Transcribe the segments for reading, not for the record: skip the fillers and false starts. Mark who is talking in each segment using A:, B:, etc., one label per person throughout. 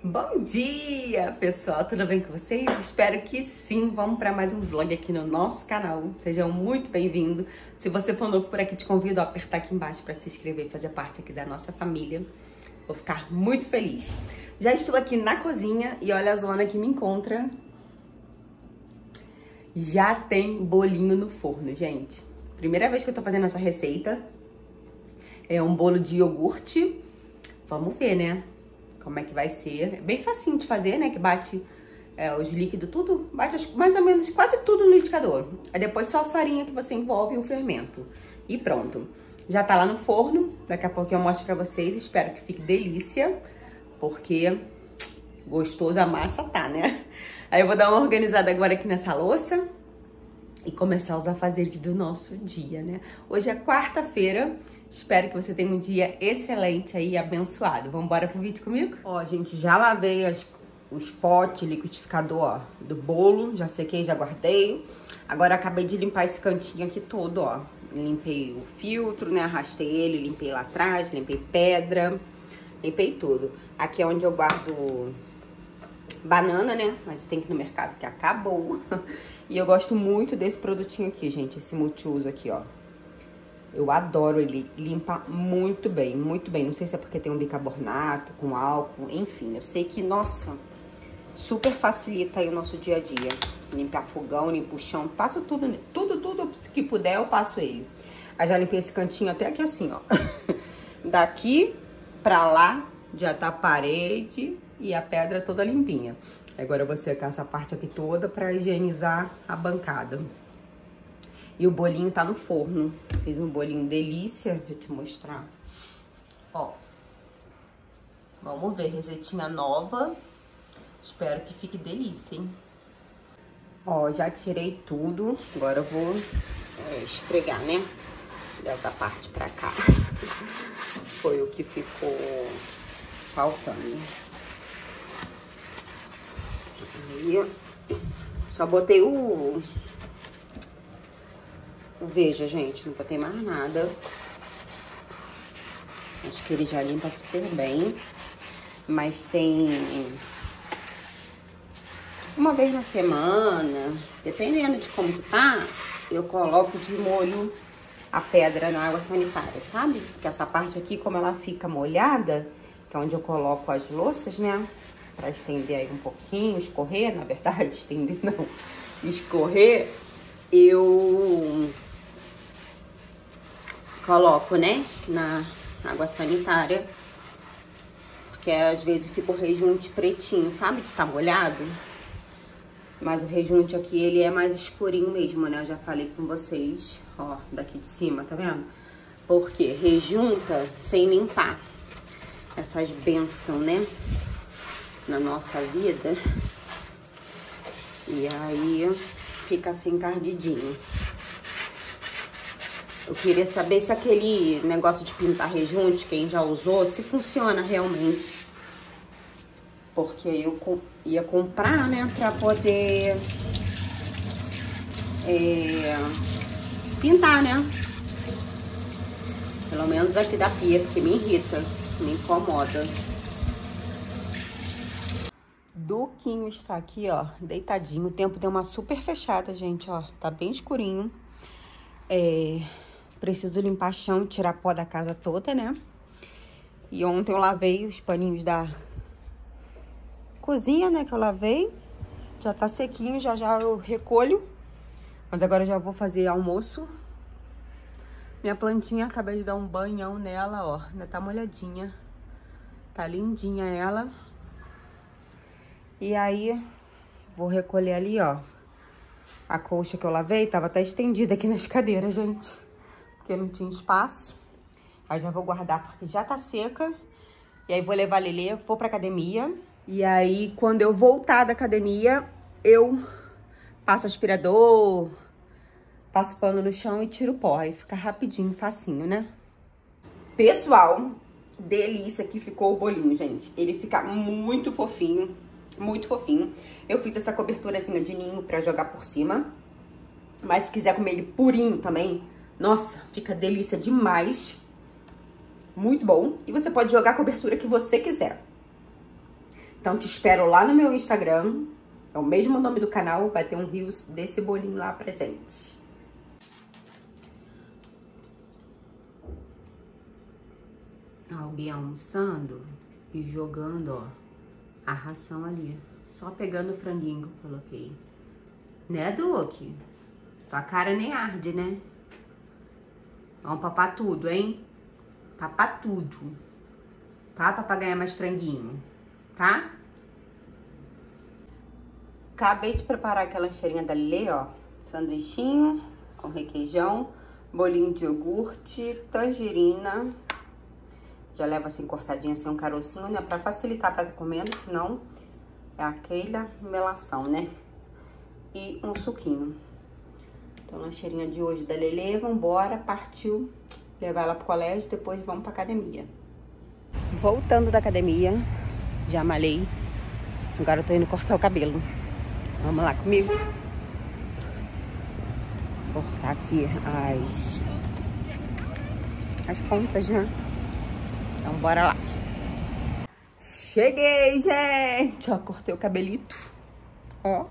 A: Bom dia, pessoal! Tudo bem com vocês? Espero que sim! Vamos para mais um vlog aqui no nosso canal. Sejam muito bem-vindos. Se você for novo por aqui, te convido a apertar aqui embaixo para se inscrever e fazer parte aqui da nossa família. Vou ficar muito feliz. Já estou aqui na cozinha e olha a zona que me encontra. Já tem bolinho no forno, gente. Primeira vez que eu tô fazendo essa receita. É um bolo de iogurte. Vamos ver, né? Como é que vai ser. É bem facinho de fazer, né? Que bate os líquidos, tudo. Bate mais ou menos quase tudo no liquidificador. Aí depois só a farinha que você envolve e o fermento. E pronto. Já tá lá no forno. Daqui a pouco eu mostro pra vocês. Espero que fique delícia. Porque gostoso a massa tá, né? Aí eu vou dar uma organizada agora aqui nessa louça. E começar os afazeres do nosso dia, né? Hoje é quarta-feira. Espero que você tenha um dia excelente aí, abençoado. Vamos embora pro vídeo comigo? Ó, gente, já lavei os potes, liquidificador, ó, do bolo. Já sequei, já guardei. Agora acabei de limpar esse cantinho aqui todo, ó. Limpei o filtro, né? Arrastei ele, limpei lá atrás, limpei pedra. Limpei tudo. Aqui é onde eu guardo banana, né? Mas tem que ir no mercado que acabou. E eu gosto muito desse produtinho aqui, gente. Esse multiuso aqui, ó. Eu adoro ele, limpa muito bem, muito bem. Não sei se é porque tem um bicarbonato com álcool, enfim. Eu sei que, nossa, super facilita aí o nosso dia a dia. Limpar fogão, limpa o chão, passo tudo, tudo que puder eu passo ele. Aí já limpei esse cantinho até aqui assim, ó. Daqui pra lá já tá a parede e a pedra toda limpinha. Agora eu vou secar essa parte aqui toda pra higienizar a bancada. E o bolinho tá no forno. Fiz um bolinho delícia. Deixa eu te mostrar. Ó. Vamos ver. Receitinha nova. Espero que fique delícia, hein? Ó, já tirei tudo. Agora eu vou esfregar, né? Dessa parte pra cá. Foi o que ficou faltando. Aí, só botei o Veja, gente, não botei mais nada. Acho que ele já limpa super bem. Mas tem uma vez na semana, dependendo de como tá, eu coloco de molho a pedra na água sanitária, sabe? Porque essa parte aqui, como ela fica molhada, que é onde eu coloco as louças, né? Pra estender aí um pouquinho, escorrer, na verdade, estender não, escorrer, eu coloco, né, na água sanitária, porque às vezes fica o rejunte pretinho, sabe, de estar molhado. Mas o rejunte aqui, ele é mais escurinho mesmo, né, eu já falei com vocês, ó, daqui de cima, tá vendo? Porque rejunta sem limpar essas bênçãos, né, na nossa vida. E aí fica assim encardidinho. Eu queria saber se aquele negócio de pintar rejunte, quem já usou, se funciona realmente. Porque eu ia comprar, né, pra poder pintar, né? Pelo menos aqui da pia, porque me irrita, me incomoda. Duquinho está aqui, ó, deitadinho. O tempo deu uma super fechada, gente, ó. Tá bem escurinho. Preciso limpar chão, tirar pó da casa toda, né? E ontem eu lavei os paninhos da cozinha, né? Que eu lavei. Já tá sequinho, já eu recolho. Mas agora eu já vou fazer almoço. Minha plantinha, acabei de dar um banhão nela, ó. Ainda tá molhadinha. Tá lindinha ela. E aí, vou recolher ali, ó. A colcha que eu lavei tava até estendida aqui nas cadeiras, gente. Porque não tinha espaço. Aí já vou guardar porque já tá seca. E aí vou levar a Lelê, vou pra academia. E aí, quando eu voltar da academia, eu passo aspirador, passo pano no chão e tiro o pó. Aí fica rapidinho, facinho, né? Pessoal, delícia que ficou o bolinho, gente. Ele fica muito fofinho. Muito fofinho. Eu fiz essa coberturazinha de ninho pra jogar por cima. Mas se quiser comer ele purinho também, nossa, fica delícia demais. Muito bom. E você pode jogar a cobertura que você quiser. Então te espero lá no meu Instagram. É o mesmo nome do canal, vai ter um reels desse bolinho lá pra gente. Alguém almoçando e jogando, ó, a ração ali. Só pegando o franguinho que eu coloquei. Né, Duque? Tua cara nem arde, né? Vamos papar tudo, hein? Papar tudo. Tá? Pra ganhar mais franguinho. Tá? Acabei de preparar aquela lancheirinha da Lelê, ó. Sanduichinho com requeijão, bolinho de iogurte, tangerina. Já leva assim cortadinho, assim um carocinho, né? Pra facilitar pra estar comendo, senão é aquela melação, né? E um suquinho. Então, lancheirinha de hoje da Lelê, vambora, partiu levar ela pro colégio, depois vamos pra academia. Voltando da academia, já malhei, agora eu tô indo cortar o cabelo. Vamos lá comigo? Cortar aqui as pontas, né? Então, bora lá. Cheguei, gente! Ó, cortei o cabelito. Ó.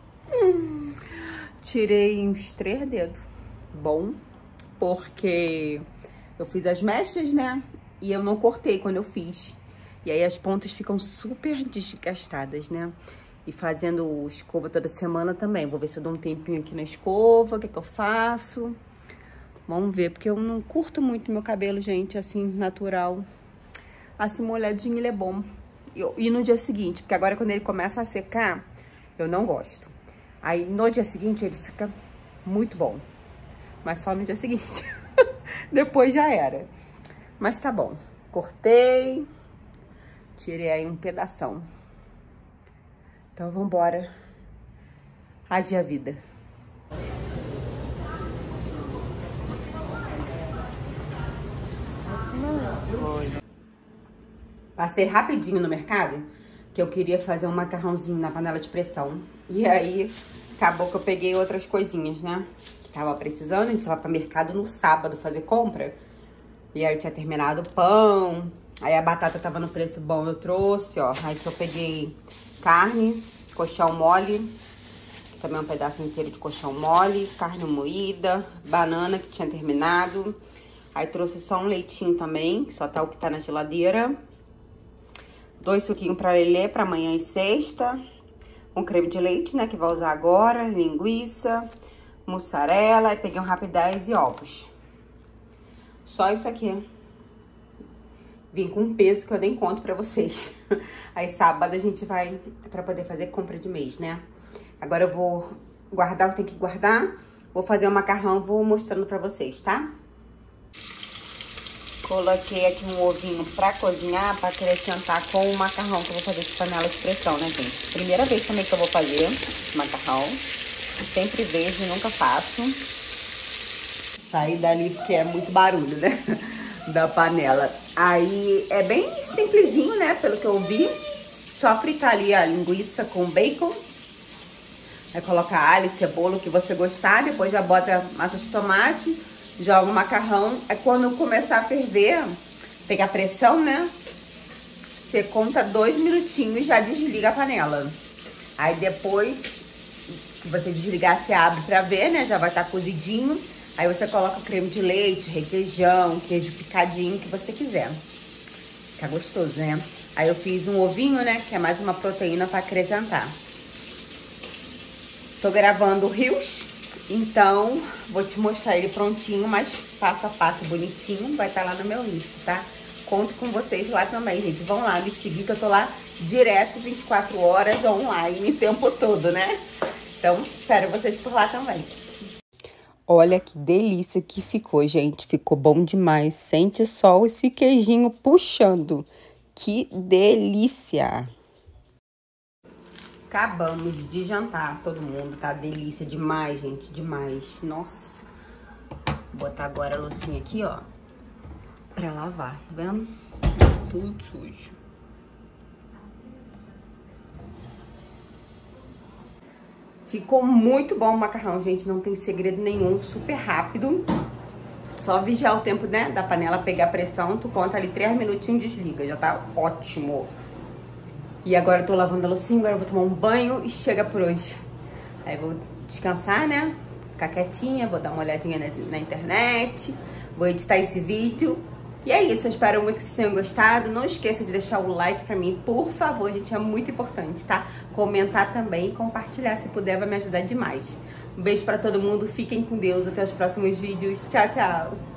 A: Tirei uns 3 dedos. Bom, porque eu fiz as mechas, né? E eu não cortei quando eu fiz. E aí as pontas ficam super desgastadas, né? E fazendo escova toda semana também. Vou ver se eu dou um tempinho aqui na escova, o que que eu faço. Vamos ver, porque eu não curto muito meu cabelo, gente, assim, natural. Assim, molhadinho, ele é bom. E no dia seguinte, porque agora quando ele começa a secar, eu não gosto. Aí no dia seguinte ele fica muito bom. Mas só no dia seguinte. Depois já era. Mas tá bom. Cortei. Tirei aí um pedação. Então vambora. Agir a vida. Passei rapidinho no mercado, que eu queria fazer um macarrãozinho na panela de pressão. E aí, acabou que eu peguei outras coisinhas, né? Que tava precisando, a gente tava pra mercado no sábado fazer compra. E aí eu tinha terminado o pão. Aí a batata tava no preço bom, eu trouxe, ó. Aí que eu peguei carne, colchão mole, que também é um pedaço inteiro de colchão mole, carne moída, banana que tinha terminado. Aí trouxe só um leitinho também, que só tá o que tá na geladeira. 2 suquinhos pra Lelê, pra amanhã e sexta. Um creme de leite, né, que vai usar agora. Linguiça, mussarela. E peguei um rapidez e ovos. Só isso aqui. Vim com um peso que eu nem conto pra vocês. Aí sábado a gente vai pra poder fazer compra de mês, né? Agora eu vou guardar o que tem que guardar. Vou fazer o macarrão, vou mostrando pra vocês, tá? Coloquei aqui um ovinho pra cozinhar, pra acrescentar com o macarrão que eu vou fazer de panela de pressão, né, gente? Primeira vez também que eu vou fazer macarrão. Sempre vejo, nunca faço. Saí dali porque é muito barulho, né? Da panela. Aí é bem simplesinho, né? Pelo que eu vi. Só fritar ali a linguiça com bacon. Aí coloca alho, cebola, o que você gostar. Depois já bota massa de tomate. Joga o macarrão. Aí quando começar a ferver, pegar pressão, né? Você conta 2 minutinhos e já desliga a panela. Aí depois que você desligar, você abre pra ver, né? Já vai estar cozidinho. Aí você coloca creme de leite, requeijão, queijo picadinho, que você quiser. Fica gostoso, né? Aí eu fiz um ovinho, né? Que é mais uma proteína pra acrescentar. Tô gravando reels, então vou te mostrar ele prontinho, mas passo a passo bonitinho. Vai estar lá no meu Insta, tá? Conto com vocês lá também, gente. Vão lá me seguir, que eu tô lá direto 24 horas online, o tempo todo, né? Então, espero vocês por lá também. Olha que delícia que ficou, gente. Ficou bom demais. Sente só esse queijinho puxando. Que delícia! Acabamos de jantar, todo mundo. Tá delícia demais, gente. Demais. Nossa. Vou botar agora a loucinha aqui, ó. Pra lavar, tá vendo? Tudo sujo. Ficou muito bom o macarrão, gente, não tem segredo nenhum, super rápido. Só vigiar o tempo, né, da panela pegar pressão, tu conta ali 3 minutinhos e desliga, já tá ótimo. E agora eu tô lavando a loucinha, agora eu vou tomar um banho e chega por hoje. Aí vou descansar, né? Ficar quietinha, vou dar uma olhadinha na internet, vou editar esse vídeo. E é isso, eu espero muito que vocês tenham gostado. Não esqueça de deixar o like pra mim, por favor, gente, é muito importante, tá? Comentar também e compartilhar, se puder, vai me ajudar demais. Um beijo pra todo mundo, fiquem com Deus, até os próximos vídeos. Tchau, tchau!